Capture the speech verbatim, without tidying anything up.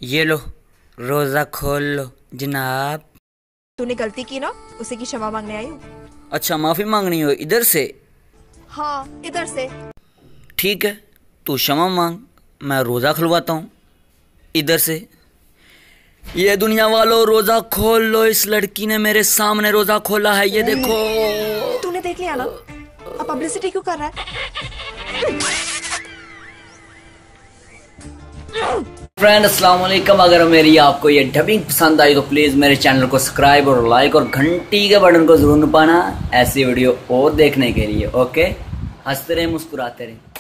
ये लो, रोजा खोल लो जनाब। तूने गलती की ना, उसे की क्षमा मांगने आई हूँ। अच्छा, माफी मांगनी हो इधर से? हाँ, इधर से। ठीक है, तू क्षमा मांग, मैं रोजा खुलवाता हूँ इधर से। ये दुनिया वालों, रोजा खोल लो, इस लड़की ने मेरे सामने रोजा खोला है, ये देखो। तूने देख लिया ना, अब पब्लिसिटी क्यों कर रहा है? फ्रेंड अस्सलाम वालेकुम। अगर मेरी आपको ये डबिंग पसंद आई तो प्लीज़ मेरे चैनल को सब्सक्राइब और लाइक और घंटी के बटन को जरूर दबाना ऐसी वीडियो और देखने के लिए। ओके, हंसते रहे, मुस्कुराते रहे।